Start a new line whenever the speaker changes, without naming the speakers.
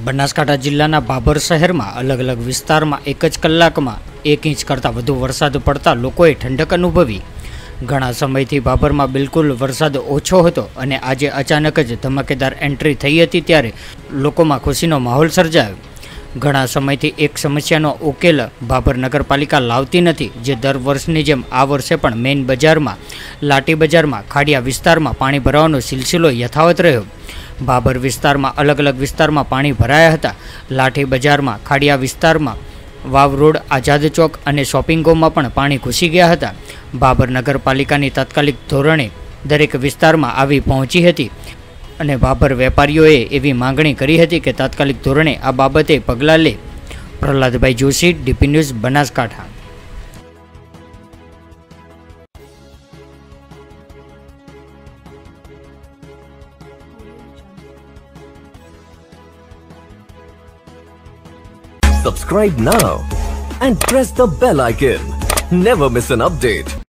બનાસકાંઠા જિલ્લાના ભાભર શહેરમાં અલગ અલગ વિસ્તારમાં એક જ કલાકમાં 1 ઇંચ કરતાં વધુ વરસાદ પડતા લોકોએ ઠંડક અનુભવી। ઘણા સમયથી ભાભરમાં બિલકુલ વરસાદ ઓછો હતો અને આજે અચાનક જ ધમાકેદાર એન્ટ્રી થઈ હતી ત્યારે લોકોમાં ખુશીનો માહોલ સર્જાયો। ઘણા સમયથી એક સમસ્યાનો ઉકેલ ભાભર નગરપાલિકા લાવતી નથી, જે દર વર્ષની જેમ આ વર્ષે પણ મેઇન બજારમાં, લાટી બજારમાં, ખાડિયા વિસ્તારમાં પાણી ભરાવાનો સિલસિલો યથાવત રહ્યો। ભાભર વિસ્તારમાં અલગ અલગ વિસ્તારમાં પાણી ભરાયા હતા। લાઠી બજારમાં, ખાડિયા વિસ્તારમાં, વાવ રોડ, આઝાદ ચોક અને શોપિંગોમાં પણ પાણી ઘૂસી ગયા હતા। ભાભર નગરપાલિકાની તાત્કાલિક ધોરણે દરેક વિસ્તારમાં આવી પહોંચી હતી અને ભાભર વેપારીઓએ એવી માંગણી કરી હતી કે તાત્કાલિક ધોરણે આ બાબતે પગલાં લે। Prahladbhai Joshi, DpNews, Banaskantha.
Subscribe now and press the bell icon. Never miss an update.